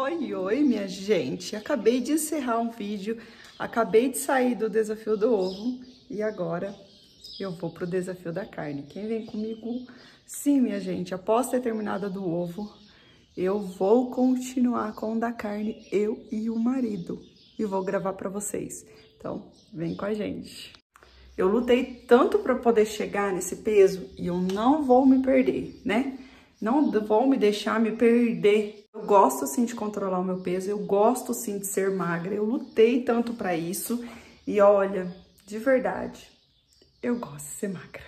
Oi, oi, minha gente. Acabei de encerrar um vídeo, acabei de sair do desafio do ovo e agora eu vou pro desafio da carne. Quem vem comigo? Sim, minha gente, após ter terminado do ovo, eu vou continuar com o da carne, eu e o marido, e vou gravar pra vocês. Então, vem com a gente. Eu lutei tanto para poder chegar nesse peso e eu não vou me perder, né? Não vou me deixar me perder. Eu gosto sim de controlar o meu peso, eu gosto sim de ser magra, eu lutei tanto para isso e olha, de verdade, eu gosto de ser magra.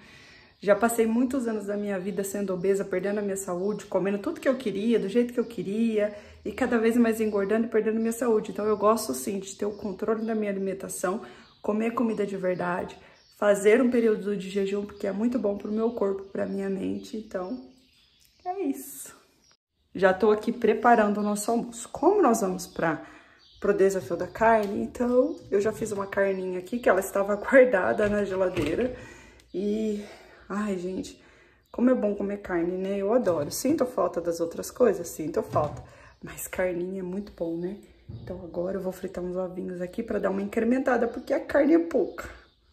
Já passei muitos anos da minha vida sendo obesa, perdendo a minha saúde, comendo tudo que eu queria, do jeito que eu queria e cada vez mais engordando e perdendo a minha saúde. Então eu gosto sim de ter o controle da minha alimentação, comer comida de verdade, fazer um período de jejum, porque é muito bom pro meu corpo, pra minha mente, então é isso. Já tô aqui preparando o nosso almoço. Como nós vamos pro desafio da carne, então eu já fiz uma carninha aqui, que ela estava guardada na geladeira. E, ai gente, como é bom comer carne, né? Eu adoro. Sinto falta das outras coisas? Sinto falta. Mas carninha é muito bom, né? Então agora eu vou fritar uns ovinhos aqui pra dar uma incrementada, porque a carne é pouca.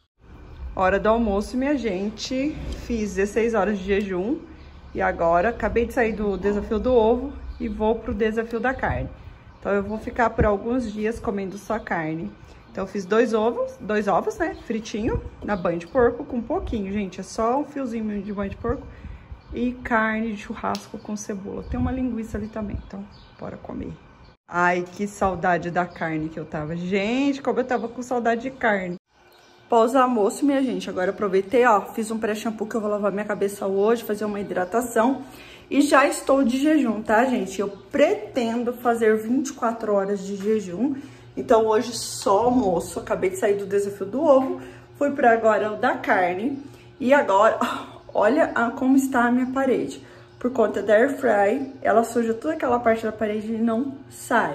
Hora do almoço, minha gente. Fiz 16 horas de jejum. E agora, acabei de sair do desafio do ovo e vou pro desafio da carne. Então, eu vou ficar por alguns dias comendo só carne. Então, eu fiz dois ovos, né, fritinho, na banha de porco, com um pouquinho, gente. É só um fiozinho de banha de porco e carne de churrasco com cebola. Tem uma linguiça ali também, então, bora comer. Ai, que saudade da carne que eu tava. Gente, como eu tava com saudade de carne. Pós-almoço, minha gente, agora eu aproveitei, ó, fiz um pré-shampoo que eu vou lavar minha cabeça hoje, fazer uma hidratação e já estou de jejum, tá, gente? Eu pretendo fazer 24 horas de jejum, então hoje só almoço, acabei de sair do desafio do ovo, fui para agora o da carne e agora, olha como está a minha parede. Por conta da air fry, ela suja toda aquela parte da parede e não sai.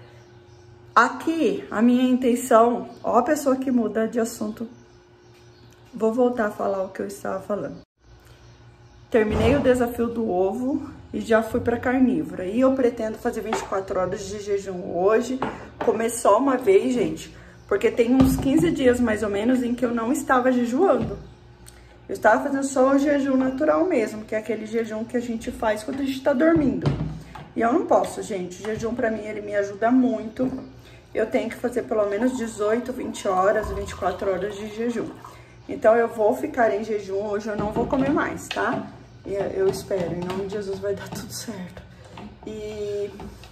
Aqui, a minha intenção, ó a pessoa que muda de assunto, vou voltar a falar o que eu estava falando. Terminei o desafio do ovo e já fui para carnívora. E eu pretendo fazer 24 horas de jejum hoje, comer só uma vez, gente, porque tem uns 15 dias mais ou menos em que eu não estava jejuando. Eu estava fazendo só o jejum natural mesmo, que é aquele jejum que a gente faz quando a gente está dormindo. E eu não posso, gente, o jejum para mim ele me ajuda muito. Eu tenho que fazer pelo menos 18, 20 horas, 24 horas de jejum. Então, eu vou ficar em jejum, hoje eu não vou comer mais, tá? Eu espero, em nome de Jesus vai dar tudo certo. E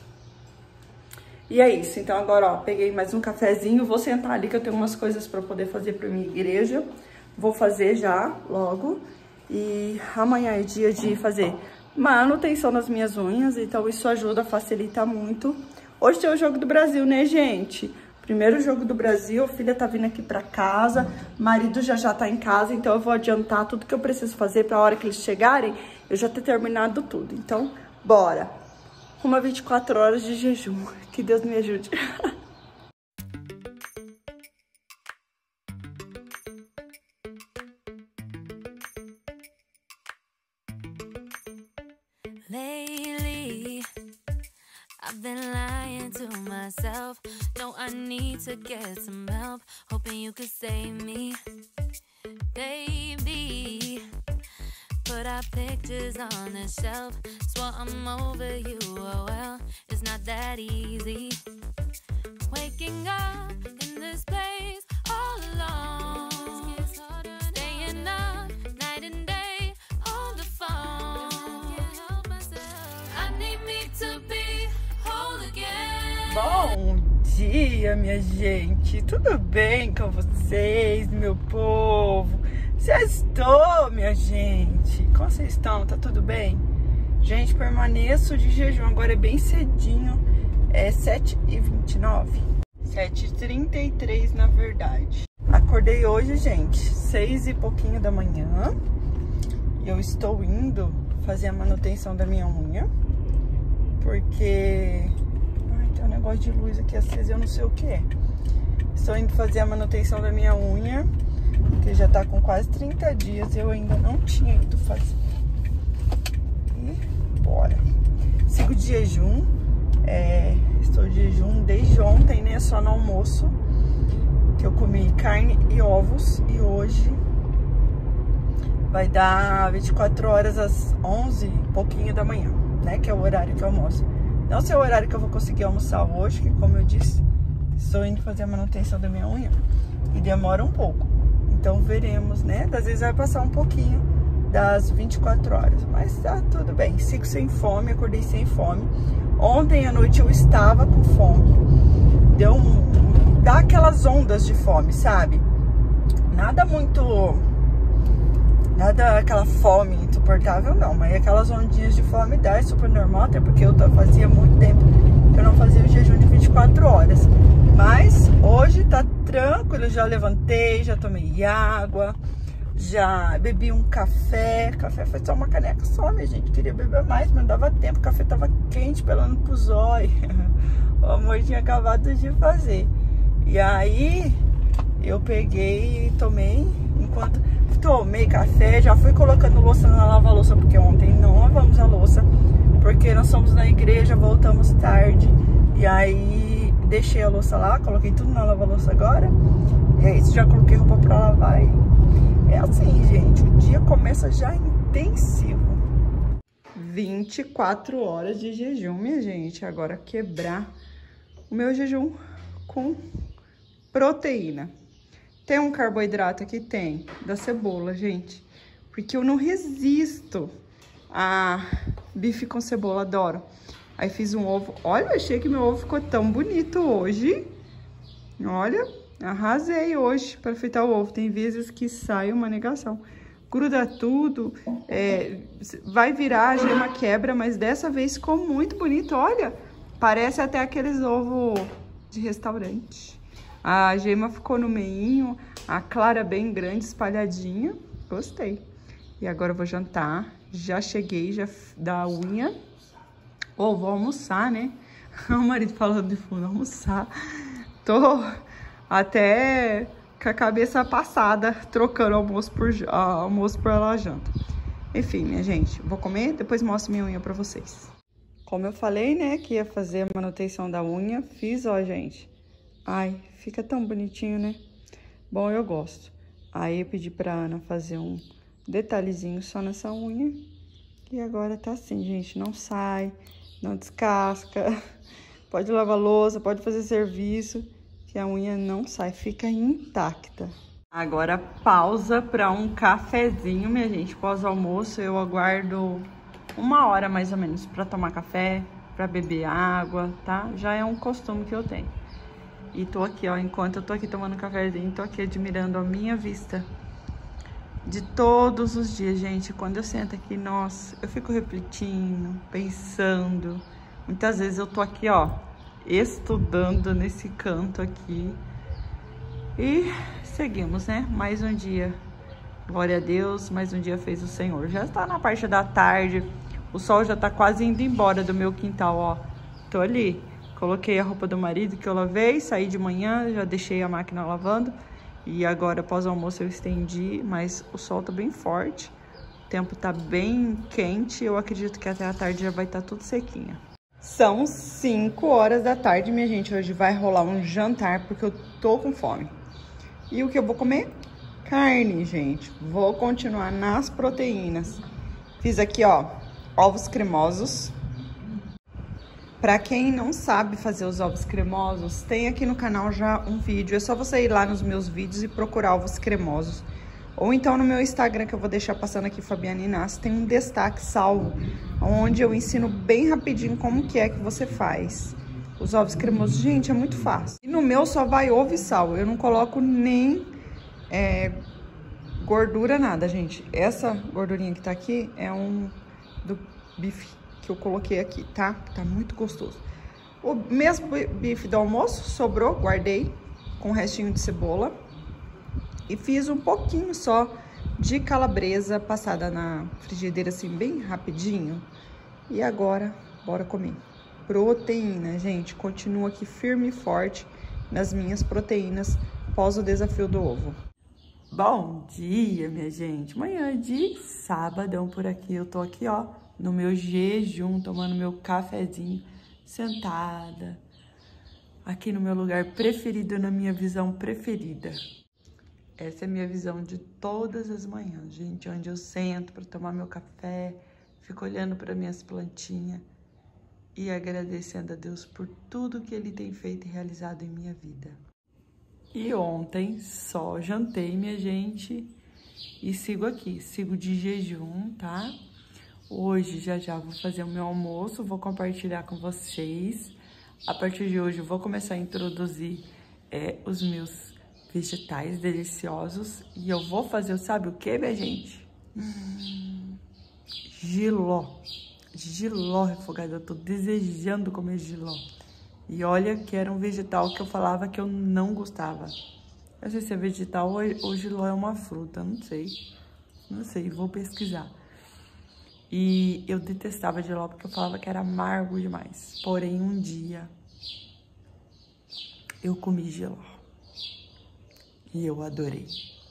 é isso, então agora, ó, peguei mais um cafezinho, vou sentar ali que eu tenho umas coisas pra poder fazer pra minha igreja. Vou fazer já, logo. E amanhã é dia de fazer manutenção nas minhas unhas, então isso ajuda, facilita muito. Hoje tem o Jogo do Brasil, né, gente? Primeiro jogo do Brasil, a filha tá vindo aqui pra casa, marido já tá em casa, então eu vou adiantar tudo que eu preciso fazer pra hora que eles chegarem, eu já ter terminado tudo. Então, bora! Uma 24 horas de jejum. Que Deus me ajude. Lately, I've been lying to myself. No, I need to get some help. Hoping you could save me, baby. Put our pictures on the shelf. Swore I'm over you, oh well, it's not that easy. Waking up in this place all alone. Staying up night and day on the phone. I need me to be whole again. Bom dia, minha gente. Tudo bem com vocês, meu povo? Sextou, minha gente. Como vocês estão? Tá tudo bem? Gente, permaneço de jejum. Agora é bem cedinho. É 7h29. 7h33, na verdade. Acordei hoje, gente, 6 e pouquinho da manhã. E eu estou indo fazer a manutenção da minha unha. Porque... ai, tem um negócio de luz aqui acesa, eu não sei o que é. Estou indo fazer a manutenção da minha unha, que já tá com quase 30 dias, eu ainda não tinha ido fazer. E bora. Sigo de jejum, Estou de jejum desde ontem, né? Só no almoço, que eu comi carne e ovos. E hoje vai dar 24 horas às 11 e pouquinho da manhã, né? Que é o horário que eu almoço. Não sei o horário que eu vou conseguir almoçar hoje, que como eu disse, estou indo fazer a manutenção da minha unha e demora um pouco. Então veremos, né? Às vezes vai passar um pouquinho das 24 horas, mas tá tudo bem. Sigo sem fome, acordei sem fome. Ontem à noite eu estava com fome. Dá aquelas ondas de fome, sabe? Nada aquela fome insuportável, não. Mas aquelas ondinhas de fome dá, é super normal, até porque eu fazia muito tempo que eu não fazia o jejum de 24 horas. Mas hoje tá tranquilo, já levantei, já tomei água, já bebi um café. Café foi só uma caneca só, minha gente. Queria beber mais, mas não dava tempo. O café tava quente, pelando pro zóio. O amor tinha acabado de fazer. E aí eu peguei e tomei. Enquanto tomei café, já fui colocando louça na lava-louça, porque ontem não lavamos a louça, porque nós fomos na igreja, voltamos tarde. E aí deixei a louça lá, coloquei tudo na lava-louça agora. E aí já coloquei roupa pra lavar. E é assim, gente, o dia começa já intensivo. 24 horas de jejum, minha gente. Agora quebrar o meu jejum com proteína. Tem um carboidrato aqui? Tem, da cebola, gente. Porque eu não resisto a bife com cebola, adoro. Aí fiz um ovo. Olha, eu achei que meu ovo ficou tão bonito hoje. Olha, arrasei hoje para fritar o ovo. Tem vezes que sai uma negação. Gruda tudo, vai virar, a gema quebra, mas dessa vez ficou muito bonito. Olha, parece até aqueles ovos de restaurante. A gema ficou no meinho, a clara bem grande, espalhadinha. Gostei. E agora eu vou jantar. Já cheguei, já da unha. Ou vou almoçar, né? O marido falando de fundo, almoçar. Tô até com a cabeça passada, trocando almoço por ela janta. Enfim, minha gente, vou comer, depois mostro minha unha pra vocês. Como eu falei, né, que ia fazer a manutenção da unha, fiz, ó, gente. Ai, fica tão bonitinho, né? Bom, eu gosto. Aí eu pedi pra Ana fazer um detalhezinho só nessa unha. E agora tá assim, gente, não sai, não descasca. Pode lavar louça, pode fazer serviço, que a unha não sai, fica intacta. Agora pausa pra um cafezinho, minha gente. Pós-almoço eu aguardo 1 hora mais ou menos pra tomar café, pra beber água, tá? Já é um costume que eu tenho. E tô aqui, ó, enquanto eu tô aqui tomando cafezinho, tô aqui admirando a minha vista de todos os dias, gente. Quando eu sento aqui, nossa, eu fico refletindo, pensando. Muitas vezes eu tô aqui, ó, estudando nesse canto aqui. E seguimos, né? Mais um dia. Glória a Deus, mais um dia fez o Senhor. Já está na parte da tarde, o sol já tá quase indo embora do meu quintal, ó. Tô ali. Coloquei a roupa do marido que eu lavei, saí de manhã, já deixei a máquina lavando. E agora, após o almoço, eu estendi, mas o sol tá bem forte. O tempo tá bem quente, eu acredito que até a tarde já vai estar tudo sequinha. São 5 horas da tarde, minha gente. Hoje vai rolar um jantar, porque eu tô com fome. E o que eu vou comer? Carne, gente. Vou continuar nas proteínas. Fiz aqui, ó, ovos cremosos. Pra quem não sabe fazer os ovos cremosos, tem aqui no canal já um vídeo. É só você ir lá nos meus vídeos e procurar ovos cremosos. Ou então no meu Instagram, que eu vou deixar passando aqui, Fabiana Inácio, tem um destaque salvo, onde eu ensino bem rapidinho como que é que você faz os ovos cremosos. Gente, é muito fácil. E no meu só vai ovo e sal. Eu não coloco nem gordura, nada, gente. Essa gordurinha que tá aqui é do bife que eu coloquei aqui, tá? Tá muito gostoso. O mesmo bife do almoço sobrou, guardei com o restinho de cebola. E fiz um pouquinho só de calabresa passada na frigideira, assim, bem rapidinho. E agora, bora comer. Proteína, gente. Continuo aqui firme e forte nas minhas proteínas após o desafio do ovo. Bom dia, minha gente. Manhã de sabadão por aqui. Eu tô aqui, ó, no meu jejum, tomando meu cafezinho. sentada, aqui no meu lugar preferido, na minha visão preferida. Essa é a minha visão de todas as manhãs, gente, onde eu sento para tomar meu café, fico olhando para minhas plantinhas e agradecendo a Deus por tudo que Ele tem feito e realizado em minha vida. E ontem só jantei, minha gente, e sigo aqui, sigo de jejum, tá? Hoje já vou fazer o meu almoço, vou compartilhar com vocês. A partir de hoje eu vou começar a introduzir os meus vegetais deliciosos. E eu vou fazer, sabe o que, minha gente? Jiló. Jiló refogado, eu tô desejando comer jiló. E olha que era um vegetal que eu falava que eu não gostava. Eu não sei se é vegetal ou jiló é uma fruta, não sei. Não sei, vou pesquisar. E eu detestava jiló porque eu falava que era amargo demais. Porém, um dia eu comi jiló. E eu adorei.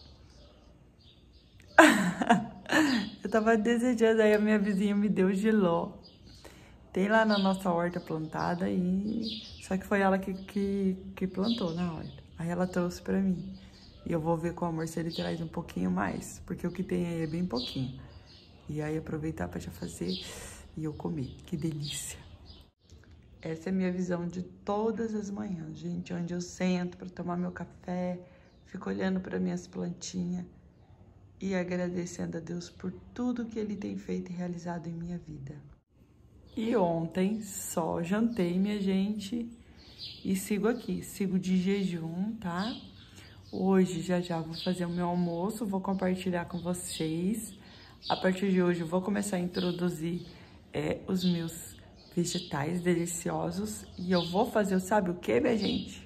Eu tava desejando, aí a minha vizinha me deu jiló. Tem lá na nossa horta plantada e... Só que foi ela que plantou na horta. Aí ela trouxe pra mim. E eu vou ver com o amor se ele traz um pouquinho mais. Porque o que tem aí é bem pouquinho. E aí aproveitar pra já fazer e eu comer. Que delícia. Essa é a minha visão de todas as manhãs, gente. Onde eu sento pra tomar meu café, fico olhando pra minhas plantinhas e agradecendo a Deus por tudo que Ele tem feito e realizado em minha vida. E ontem só jantei, minha gente, e sigo aqui, sigo de jejum, tá? Hoje já vou fazer o meu almoço, vou compartilhar com vocês. A partir de hoje eu vou começar a introduzir os meus vegetais deliciosos. E eu vou fazer, sabe o que, minha gente?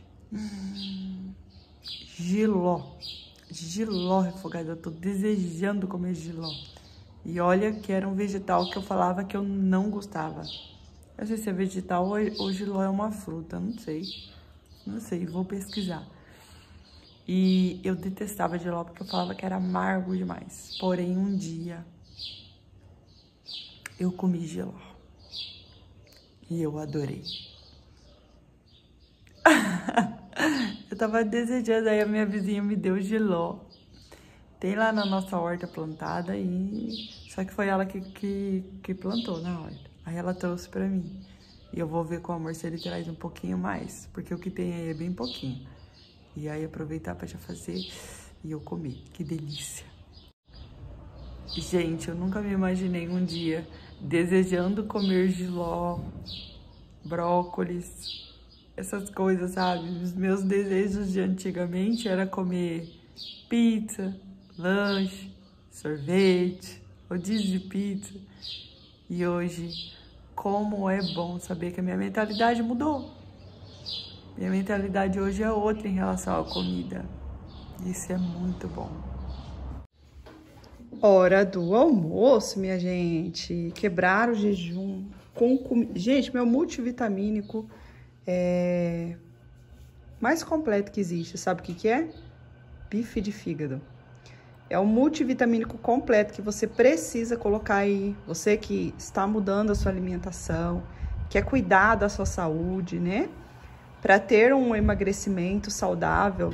Jiló. Jiló refogado, eu tô desejando comer jiló. E olha que era um vegetal que eu falava que eu não gostava. Eu não sei se é vegetal ou jiló é uma fruta, não sei. Não sei, vou pesquisar. E eu detestava jiló porque eu falava que era amargo demais. Porém, um dia eu comi jiló. E eu adorei. Eu tava desejando, aí a minha vizinha me deu jiló. Tem lá na nossa horta plantada e... Só que foi ela que plantou na horta. Aí ela trouxe pra mim. E eu vou ver com o amor se ele traz um pouquinho mais. Porque o que tem aí é bem pouquinho. E aí aproveitar pra já fazer e eu comer. Que delícia. Gente, eu nunca me imaginei um dia desejando comer jiló, brócolis, essas coisas, sabe? Os meus desejos de antigamente era comer pizza, lanche, sorvete, rodízio de pizza. E hoje, como é bom saber que a minha mentalidade mudou. Minha mentalidade hoje é outra em relação à comida. Isso é muito bom. Hora do almoço, minha gente. Quebrar o jejum com comida. Gente, meu multivitamínico mais completo que existe. Sabe o que é? Bife de fígado. É um multivitamínico completo que você precisa colocar aí. Você que está mudando a sua alimentação, quer cuidar da sua saúde, né? Para ter um emagrecimento saudável,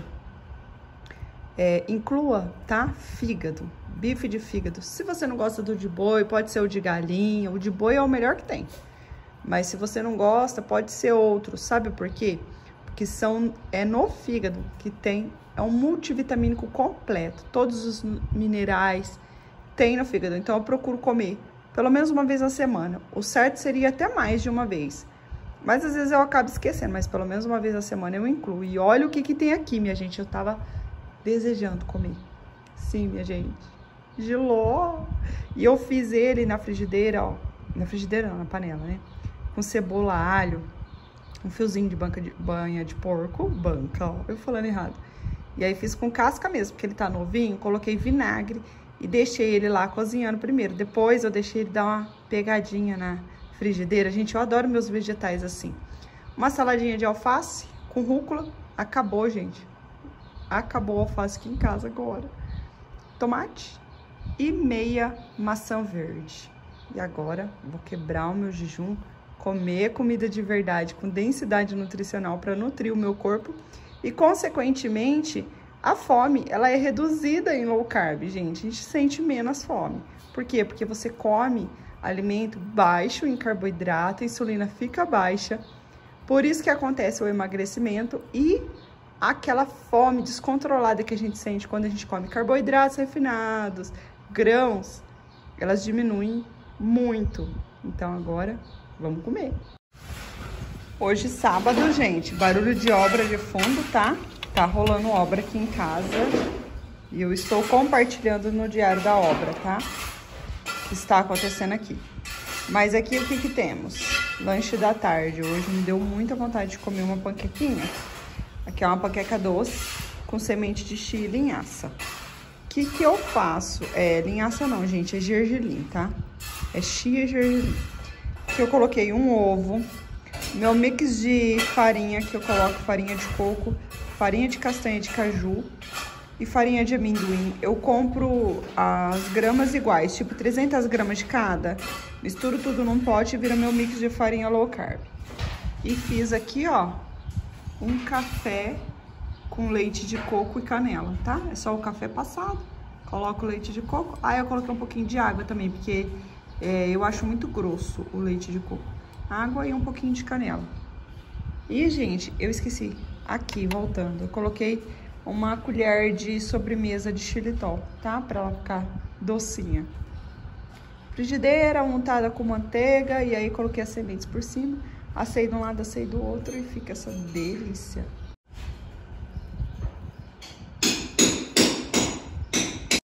inclua, tá? Fígado, bife de fígado. Se você não gosta do de boi, pode ser o de galinha. O de boi é o melhor que tem. Mas se você não gosta, pode ser outro. Sabe por quê? Porque é no fígado que tem, é um multivitamínico completo. Todos os minerais tem no fígado. Então eu procuro comer pelo menos uma vez na semana. O certo seria até mais de uma vez. Mas às vezes eu acabo esquecendo, mas pelo menos uma vez na semana eu incluo. E olha o que tem aqui, minha gente. Eu tava desejando comer. Sim, minha gente. Jiló. E eu fiz ele na frigideira, ó. Na frigideira não, na panela, né? Com cebola, alho, um fiozinho de banha de porco. Banca, ó. Eu falando errado. E aí fiz com casca mesmo, porque ele tá novinho. Coloquei vinagre e deixei ele lá cozinhando primeiro. Depois eu deixei ele dar uma pegadinha na frigideira. Gente, eu adoro meus vegetais assim. Uma saladinha de alface com rúcula. Acabou, gente. Acabou o alface aqui em casa agora. Tomate e meia maçã verde. E agora vou quebrar o meu jejum comer comida de verdade, com densidade nutricional para nutrir o meu corpo e, consequentemente, a fome, ela é reduzida em low carb, gente. A gente sente menos fome. Por quê? Porque você come alimento baixo em carboidrato, a insulina fica baixa. Por isso que acontece o emagrecimento e aquela fome descontrolada que a gente sente quando a gente come carboidratos refinados, grãos, elas diminuem muito. Então agora vamos comer. Hoje sábado, gente, barulho de obra de fundo, tá? Tá rolando obra aqui em casa e eu estou compartilhando no diário da obra, tá? Que está acontecendo aqui. Mas aqui o que temos? Lanche da tarde. Hoje me deu muita vontade de comer uma panquequinha. Aqui é uma panqueca doce com semente de chia e linhaça. O que eu faço? Linhaça não, gente, é gergelim, tá? É chia e gergelim. Aqui eu coloquei um ovo, meu mix de farinha, que eu coloco farinha de coco, farinha de castanha de caju e farinha de amendoim. Eu compro as gramas iguais, tipo 300 gramas de cada. Misturo tudo num pote e vira meu mix de farinha low carb. E fiz aqui, ó, um café com leite de coco e canela, tá? É só o café passado, coloco o leite de coco. Aí eu coloquei um pouquinho de água também, porque eu acho muito grosso o leite de coco. Água e um pouquinho de canela. E, gente, eu esqueci. Aqui, voltando, eu coloquei uma colher de sobremesa de xilitol, tá? Pra ela ficar docinha. Frigideira untada com manteiga e aí coloquei as sementes por cima. Assei de um lado, assei do outro e fica essa delícia.